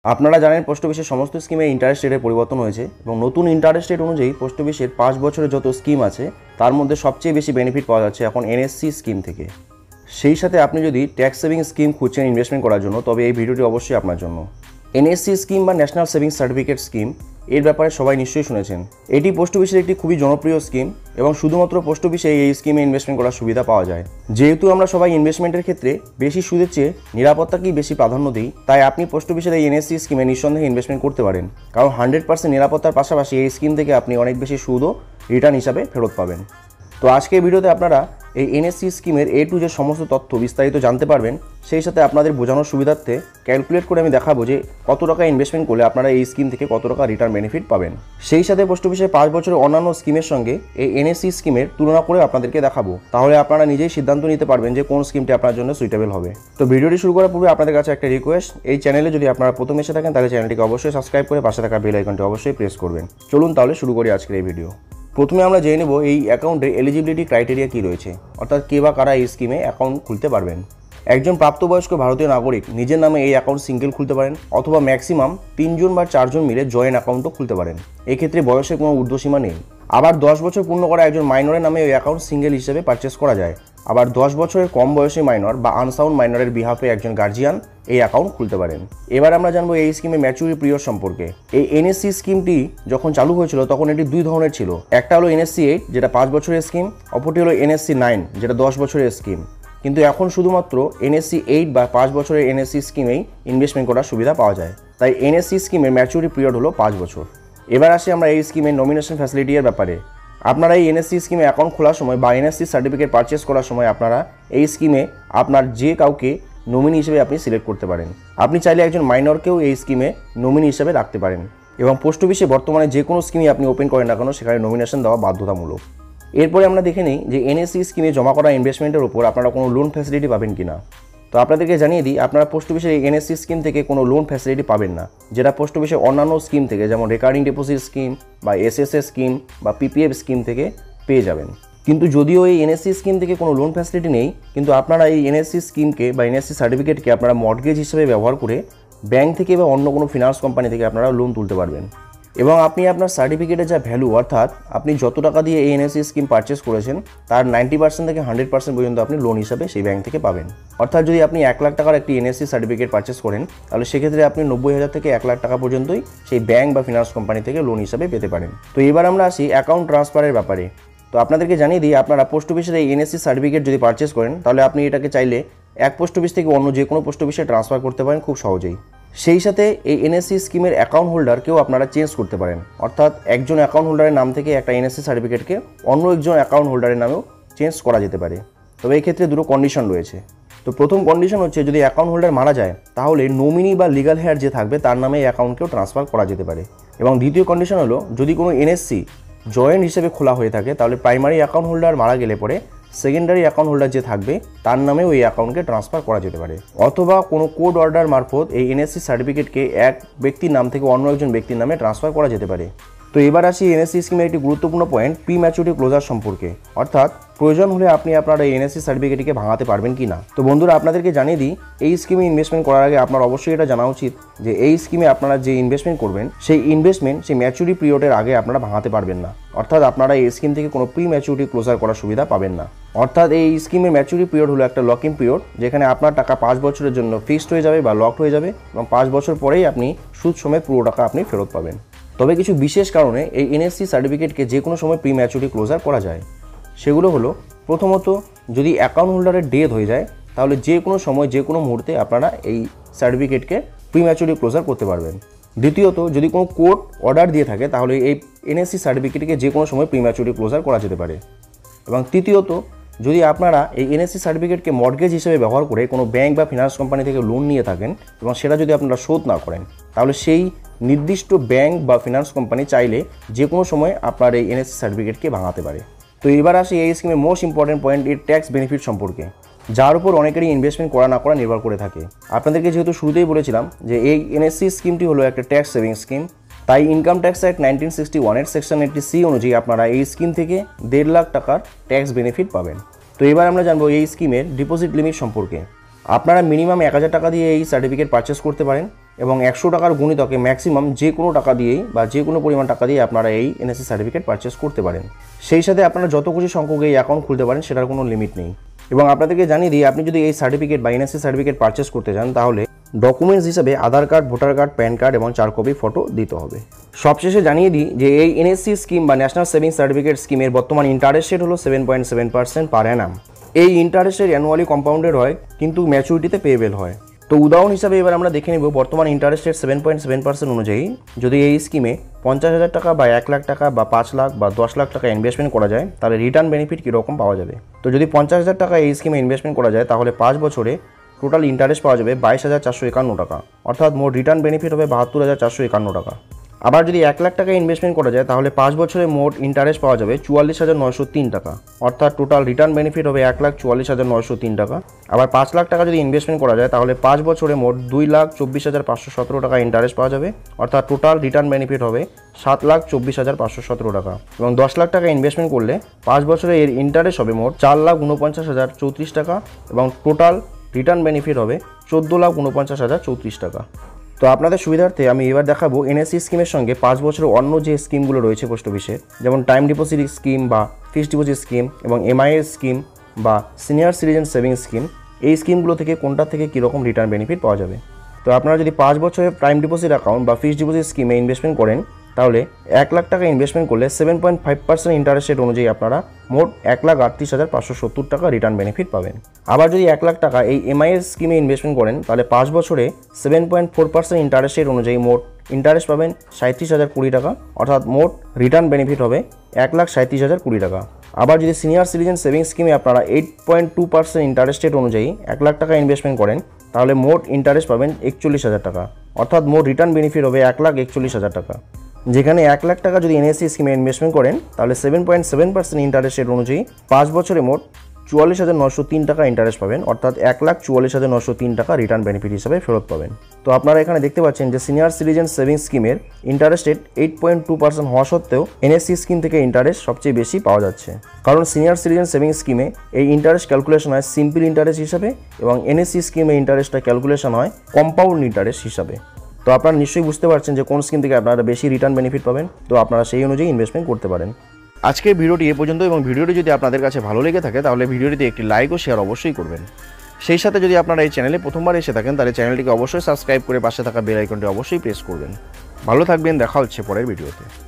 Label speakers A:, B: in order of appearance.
A: আপনারা জানেন পোস্ট অফিসের সমস্ত স্কিমে ইন্টারেস্ট রেটের পরিবর্তন হয়েছে এবং নতুন ইন্টারেস্ট রেট অনুযায়ী পোস্ট অফিসের 5 বছরের যত স্কিম আছে তার মধ্যে সবচেয়ে বেশি বেনিফিট পাওয়া যাচ্ছে এখন এনএসসি স্কিম থেকে। সেই সাথে আপনি যদি ট্যাক্স সেভিং স্কিম খুঁজছেন ইনভেস্টমেন্ট করার জন্য তবে এই ভিডিওটি অবশ্যই আপনার জন্য। এনএসসি স্কিম বা ন্যাশনাল সেভিংস সার্টিফিকেট স্কিম এর ব্যাপারে সবাই নিশ্চয়ই শুনেছেন। এটি পোস্ট অফিসের একটি খুবই জনপ্রিয় স্কিম এবং শুধুমাত্র পোস্ট অফিসে এই স্কিমে ইনভেস্টমেন্ট করার সুবিধা পাওয়া যায়। যেহেতু আমরা সবাই ইনভেস্টমেন্টের ক্ষেত্রে বেশি সুদের চেয়ে নিরাপত্তাকেই বেশি প্রাধান্য দিই, তাই আপনি পোস্ট অফিসের এই এনএসসি স্কিমে নিঃসন্দেহে ইনভেস্টমেন্ট করতে পারেন, কারণ 100% নিরাপত্তার পাশাপাশি এই স্কিম থেকে আপনি অনেক বেশি সুদও রিটার্ন হিসাবে ফেরত পাবেন। তো আজকের ভিডিওতে আপনারা এই এনএসসি স্কিমের A to Z সমস্ত তথ্য বিস্তারিত জানতে পারবেন। সেই সাথে আপনাদের বোঝানোর সুবিধার্থে ক্যালকুলেট করে আমি দেখাবো যে কত টাকা ইনভেস্টমেন্ট করলে আপনারা এই স্কিম থেকে কত টাকা রিটার্ন বেনিফিট পাবেন। সেই সাথে পোস্ট অফিসের 5 বছরের অন্যান্য স্কিমের সঙ্গে এই এনএসসি স্কিমের তুলনা করে আপনাদেরকে দেখাবো, তাহলে আপনারা নিজেই সিদ্ধান্ত নিতে পারবেন যে কোন স্কিমটি আপনার জন্য সুইটেবল হবে। তো ভিডিওটি শুরু করার পূর্বে আপনাদের কাছে একটা রিকোয়েস্ট, এই চ্যানেলে যদি আপনারা প্রথম এসে থাকেন তাহলে চ্যানেলটিকে অবশ্যই সাবস্ক্রাইব করে পাশে থাকা বেল আইকনটি অবশ্যই প্রেস করবেন। চলুন তাহলে শুরু করি আজকের এই ভিডিও। প্রথমে আমরা জেনে নেব এই অ্যাকাউন্টের এলিজিবিলিটি ক্রাইটেরিয়া কী রয়েছে, অর্থাৎ কে বা কারা এই স্কিমে অ্যাকাউন্ট খুলতে পারবেন। একজন প্রাপ্তবয়স্ক ভারতীয় নাগরিক নিজের নামে এই অ্যাকাউন্ট সিঙ্গেল খুলতে পারেন, অথবা ম্যাক্সিমাম 3 জন বা 4 জন মিলে জয়েন্ট অ্যাকাউন্টও খুলতে পারেন। এক্ষেত্রে বয়সের কোনো ঊর্ধ্বসীমা নেই। আবার 10 বছর পূর্ণ করা একজন মাইনরের নামে এই অ্যাকাউন্ট সিঙ্গেল হিসেবে পারচেস করা যায়। আবার 10 বছরের কম বয়সী মাইনর বা আনসাউন্ড মাইনরের বিহাফে একজন গার্জিয়ান এই অ্যাকাউন্ট খুলতে পারেন। এবার আমরা জানবো এই স্কিমে ম্যাচুরিটি পিরিয়ড সম্পর্কে। এই এনএসসি স্কিমটি যখন চালু হয়েছিল তখন এটি দুই ধরনের ছিল। একটা হলো এনএসসি 8 যেটা 5 বছরের স্কিম, অপরটি হলো এনএসসি 9 যেটা 10 বছরের স্কিম। কিন্তু এখন শুধুমাত্র এনএসসি 8 বা 5 বছরের এনএসসি স্কিমেই ইনভেস্টমেন্ট করার সুবিধা পাওয়া যায়। তাই এনএসসি স্কিমের ম্যাচুরিটি পিরিয়ড হলো 5 বছর। এবার আসি আমরা এই স্কিমের নমিনেশন ফ্যাসিলিটি এর ব্যাপারে। আপনারা এই এনএসসি স্কিমে অ্যাকাউন্ট খোলার সময় বা এনএসসি সার্টিফিকেট পারচেস করার সময় আপনারা এই স্কিমে আপনার যে কাউকে নমিনি হিসেবে আপনি সিলেক্ট করতে পারেন। আপনি চাইলে একজন মাইনরকেও এই স্কিমে নমিনি হিসেবে রাখতে পারেন। এবং পোস্ট অফিসে বর্তমানে যে কোনো স্কিমই আপনি ওপেন করেন না কেন সেখানে নমিনেশন দেওয়া বাধ্যতামূলক। এরপরে আমরা দেখে নিই যে এনএসসি স্কিমে জমা করা ইনভেস্টমেন্টের উপর আপনারা কোনো লোন ফ্যাসিলিটি পাবেন কিনা। তো আপনাদেরকে জানিয়ে দিই, আপনারা পোস্ট অফিসের এই এনএসসি স্কিম থেকে কোনো লোন ফ্যাসিলিটি পাবেন না, যেটা পোস্ট অফিসের অন্যান্য স্কিম থেকে যেমন রেকারিং ডিপোজিট স্কিম বা এসএসএস স্কিম বা পিপিএফ স্কিম থেকে পেয়ে যাবেন। কিন্তু যদিও এই এনএসসি স্কিম থেকে কোনো লোন ফ্যাসিলিটি নেই, কিন্তু আপনারা এই এনএসসি স্কিমকে বা এনএসসি সার্টিফিকেটকে আপনারা মর্টগেজ হিসেবে ব্যবহার করে ব্যাংক থেকে বা অন্য কোনো ফিনান্স কোম্পানি থেকে আপনারা লোন তুলতে পারবেন। এবং আপনি আপনার সার্টিফিকেটের যা ভ্যালু, অর্থাৎ আপনি যত টাকা দিয়ে এই এনএসসি স্কিম পারচেস করেছেন তার 90% থেকে 100% পর্যন্ত আপনি লোন হিসাবে সেই ব্যাংক থেকে পাবেন। অর্থাৎ যদি আপনি 1 লাখ টাকার একটি এনএসসি সার্টিফিকেট পারচেস করেন তাহলে সেক্ষেত্রে আপনি 90,000 থেকে 1 লাখ টাকা পর্যন্তই সেই ব্যাংক বা ফিনান্স কোম্পানি থেকে লোন হিসাবে পেতে পারেন। তো এবার আমরা আসি অ্যাকাউন্ট ট্রান্সফারের ব্যাপারে। তো আপনাদেরকে জানিয়ে দিই, আপনারা পোস্ট অফিসের এই এনএসসি সার্টিফিকেট যদি পারচেস করেন তাহলে আপনি এটাকে চাইলে এক পোস্ট অফিস থেকে অন্য যে কোনো পোস্ট অফিসে ট্রান্সফার করতে পারেন খুব সহজেই। সেই সাথে এই এনএসসি স্কিমের অ্যাকাউন্ট হোল্ডারকেও আপনারা চেঞ্জ করতে পারেন, অর্থাৎ একজন অ্যাকাউন্ট হোল্ডারের নাম থেকে একটা এনএসসি সার্টিফিকেটকে অন্য একজন অ্যাকাউন্ট হোল্ডারের নামেও চেঞ্জ করা যেতে পারে। তবে এই ক্ষেত্রে দুটো কন্ডিশন রয়েছে। তো প্রথম কন্ডিশন হচ্ছে, যদি অ্যাকাউন্ট হোল্ডার মারা যায় তাহলে নমিনি বা লিগাল হেয়ার যে থাকবে তার নামে এই অ্যাকাউন্টকেও ট্রান্সফার করা যেতে পারে। এবং দ্বিতীয় কন্ডিশন হলো, যদি কোনো এনএসসি জয়েন্ট হিসেবে খোলা হয়ে থাকে তাহলে প্রাইমারি অ্যাকাউন্ট হোল্ডার মারা গেলে পরে সেকেন্ডারি অ্যাকাউন্ট হোল্ডার যে থাকবে তার নামেও এই অ্যাকাউন্টকে ট্রান্সফার করা যেতে পারে, অথবা কোনো কোড অর্ডার মারফত এই এনএসসি সার্টিফিকেটকে এক ব্যক্তির নাম থেকে অন্য একজন ব্যক্তির নামে ট্রান্সফার করা যেতে পারে। তো এবার আসি এনএসসি স্কিমের একটি গুরুত্বপূর্ণ পয়েন্ট, প্রি ম্যাচুরিটি ক্লোজার সম্পর্কে, অর্থাৎ প্রয়োজন হলে আপনি আপনার এই এনএসসি সার্টিফিকেটকে ভাঙাতে পারবেন কি না। তো বন্ধুরা, আপনাদেরকে জানিয়ে দিই, এই স্কিমে ইনভেস্টমেন্ট করার আগে আপনার অবশ্যই এটা জানা উচিত যে এই স্কিমে আপনারা যে ইনভেস্টমেন্ট করবেন সেই ইনভেস্টমেন্ট সেই ম্যাচুরিটি পিরিয়ডের আগে আপনারা ভাঙাতে পারবেন না। অর্থাৎ আপনারা এই স্কিম থেকে কোনো প্রি ম্যাচুরিটি ক্লোজার করার সুবিধা পাবেন না। অর্থাৎ এই স্কিমের ম্যাচুরিটি পিরিয়ড হলো একটা লক ইন পিরিয়ড, যেখানে আপনার টাকা 5 বছরের জন্য ফিক্সড হয়ে যাবে বা লকড হয়ে যাবে এবং 5 বছর পরেই আপনি সুদ সমেত পুরো টাকা আপনি ফেরত পাবেন। তবে কিছু বিশেষ কারণে এই এনএসসি সার্টিফিকেটকে যে কোনো সময় প্রি ম্যাচুরিটি ক্লোজার করা যায়। সেগুলো হলো, প্রথমত যদি অ্যাকাউন্ট হোল্ডারের ডেথ হয়ে যায় তাহলে যে কোনো সময় যে কোনো মুহূর্তে আপনারা এই সার্টিফিকেটকে প্রি ম্যাচুরিটি ক্লোজার করতে পারবেন। দ্বিতীয়ত, যদি কোনো কোর্ট অর্ডার দিয়ে থাকে তাহলে এই এনএসসি সার্টিফিকেটকে যে কোনো সময় প্রি ম্যাচুরিটি ক্লোজার করা যেতে পারে। এবং তৃতীয়ত, যদি আপনারা এই এনএসসি সার্টিফিকেটকে মর্টগেজ হিসেবে ব্যবহার করে কোনো ব্যাংক বা ফিনান্স কোম্পানি থেকে লোন নিয়ে থাকেন এবং সেটা যদি আপনারা শোধ না করেন তাহলে সেই নির্দিষ্ট ব্যাংক বা ফিনান্স কোম্পানি চাইলে যে কোনো সময় আপনার এই এনএসসি সার্টিফিকেটকে ভাঙাতে পারে। তো এবার আসি এই স্কিমের মোস্ট ইম্পর্টেন্ট পয়েন্ট, এর ট্যাক্স বেনিফিট সম্পর্কে, যার উপর অনেকেরই ইনভেস্টমেন্ট করা না করা নির্ভর করে থাকে। আপনাদেরকে যেহেতু শুরুতেই বলেছিলাম যে এই এনএসসি স্কিমটি হলো একটা ট্যাক্স সেভিং স্কিম, তাই ইনকাম ট্যাক্স অ্যাক্ট 1961 এর সেকশন 80C অনুযায়ী আপনারা এই স্কিম থেকে 1.5 লাখ টাকার ট্যাক্স বেনিফিট পাবেন। তো এবার আমরা জানবো এই স্কিমের ডিপোজিট লিমিট সম্পর্কে। আপনারা মিনিমাম 1000 টাকা দিয়ে এই সার্টিফিকেট পারচেস করতে পারেন এবং 100 টাকার গুণিতকে ম্যাক্সিমাম যে কোনো টাকা দিয়েই বা যে কোনো পরিমাণ টাকা দিয়ে আপনারা এই এনএসসি সার্টিফিকেট পারচেস করতে পারেন। সেই সাথে আপনারা যত খুশি সংখ্যক এই অ্যাকাউন্ট খুলতে পারেন, সেটার কোনো লিমিট নেই। এবং আপনাদেরকে জানিয়ে দিই, আপনি যদি এই সার্টিফিকেট বা এনএসসি সার্টিফিকেট পারচেস করতে চান তাহলে ডকুমেন্টস হিসাবে Aadhaar card, voter card, PAN card এবং 4 কপি ফটো দিতে হবে। সবশেষে জানিয়ে দিই যে এই এনএসসি স্কিম বা ন্যাশনাল সেভিংস সার্টিফিকেট স্কিমের বর্তমান ইন্টারেস্ট রেট হলো 7.7% পার অ্যানাম। এই ইন্টারেস্ট রেট অ্যানুয়ালি কম্পাউন্ডেড হয়, কিন্তু ম্যাচুরিটিতে পেয়েবল হয়। তো উদাহরণ হিসাবে এবার আমরা দেখে নেব বর্তমান ইন্টারেস্ট রেট 7.7% অনুযায়ী যদি এই স্কিমে 50,000 টাকা বা 1 লাখ টাকা বা 5 লাখ বা 10 লাখ টাকা ইনভেস্টমেন্ট করা যায়, তাহলে রিটার্ন বেনিফিট কীরকম পাওয়া যাবে। তো যদি 50,000 টাকা এই স্কিমে ইনভেস্টমেন্ট করা যায় তাহলে 5 বছরে টোটাল ইন্টারেস্ট পাওয়া যাবে 22,451 টাকা, অর্থাৎ মোট রিটার্ন বেনিফিট হবে 72,451 টাকা। আবার যদি 1 লাখ টাকা ইনভেস্টমেন্ট করা যায় তাহলে 5 বছরে মোট ইন্টারেস্ট পাওয়া যাবে 44,903 টাকা, অর্থাৎ টোটাল রিটার্ন বেনিফিট হবে 1,44,903 টাকা। আবার 5 লাখ টাকা যদি ইনভেস্টমেন্ট করা যায় তাহলে 5 বছরে মোট 2,24,517 টাকা ইন্টারেস্ট পাওয়া যাবে, অর্থাৎ টোটাল রিটার্ন বেনিফিট হবে 7,24,517 টাকা। এবং 10 লাখ টাকা ইনভেস্টমেন্ট করলে 5 বছরে এর ইন্টারেস্ট হবে মোট 4,49,034 টাকা এবং টোটাল রিটার্ন বেনিফিট হবে 14,49,034 টাকা। তো আপনাদের সুবিধার্থে আমি এবার দেখাবো এনএসসি স্কিমের সঙ্গে 5 বছরের অন্য যে স্কিমগুলো রয়েছে পোস্ট অফিসের, যেমন টাইম ডিপোজিট স্কিম বা ফিক্সড ডিপোজিট স্কিম এবং এমআইএস স্কিম বা সিনিয়র সিটিজেন সেভিংস স্কিম, এই স্কিমগুলো থেকে কোনটা থেকে কীরকম রিটার্ন বেনিফিট পাওয়া যাবে। তো আপনারা যদি 5 বছরের টাইম ডিপোজিট অ্যাকাউন্ট বা ফিক্সড ডিপোজিট স্কিমে ইনভেস্টমেন্ট করেন তাহলে 1 লাখ টাকা ইনভেস্টমেন্ট করলে 7.5% ইন্টারেস্ট রেট অনুযায়ী আপনারা মোট 1,38,570 টাকা রিটার্ন বেনিফিট পাবেন। আবার যদি 1 লাখ টাকা এই এমআইএস স্কিমে ইনভেস্টমেন্ট করেন তাহলে 5 বছরে 7.4% ইন্টারেস্ট রেট অনুযায়ী মোট ইন্টারেস্ট পাবেন 37,020 টাকা, অর্থাৎ মোট রিটার্ন বেনিফিট হবে 1,37,020 টাকা। আবার যদি সিনিয়র সিটিজেন সেভিংস স্কিমে আপনারা 8.2% ইন্টারেস্ট রেট অনুযায়ী 1 লাখ টাকা ইনভেস্টমেন্ট করেন তাহলে মোট ইন্টারেস্ট পাবেন 41,000 টাকা, অর্থাৎ মোট রিটার্ন বেনিফিট হবে 1,41,000 টাকা। যেখানে 1 লাখ টাকা যদি এনএসসি স্কিমে ইনভেস্টমেন্ট করেন তাহলে 7.7% ইন্টারেস্ট রেট অনুযায়ী 5 বছরে মোট 44,903 টাকা ইন্টারেস্ট পাবেন, অর্থাৎ 1,44,903 টাকা রিটার্ন বেনিফিট হিসাবে ফেরত পাবেন। তো আপনারা এখানে দেখতে পাচ্ছেন যে সিনিয়র সিটিজেন সেভিংস স্কিমের ইন্টারেস্ট রেট 8.2% হওয়া সত্ত্বেও এনএসসি স্কিম থেকে ইন্টারেস্ট সবচেয়ে বেশি পাওয়া যাচ্ছে, কারণ সিনিয়র সিটিজেন সেভিংস স্কিমে এই ইন্টারেস্ট ক্যালকুলেশন হয় সিম্পল ইন্টারেস্ট হিসাবে এবং এনএসসি স্কিমে ইন্টারেস্টটা ক্যালকুলেশন হয় কম্পাউন্ড ইন্টারেস্ট হিসাবে। তো আপনারা নিশ্চয়ই বুঝতে পারছেন যে কোন স্কিম থেকে আপনারা বেশি রিটার্ন বেনিফিট পাবেন, তো আপনারা সেই অনুযায়ী ইনভেস্টমেন্ট করতে পারেন। আজকের ভিডিওটি এ পর্যন্ত, এবং ভিডিওটি যদি আপনাদের কাছে ভালো লেগে থাকে তাহলে ভিডিওটিতে একটি লাইক ও শেয়ার অবশ্যই করবেন। সেই সাথে যদি আপনারা এই চ্যানেলে প্রথমবার এসে থাকেন তাহলে চ্যানেলটিকে অবশ্যই সাবস্ক্রাইব করে পাশে থাকা বেল আইকনটি অবশ্যই প্রেস করবেন। ভালো থাকবেন, দেখা হচ্ছে পরের ভিডিওতে।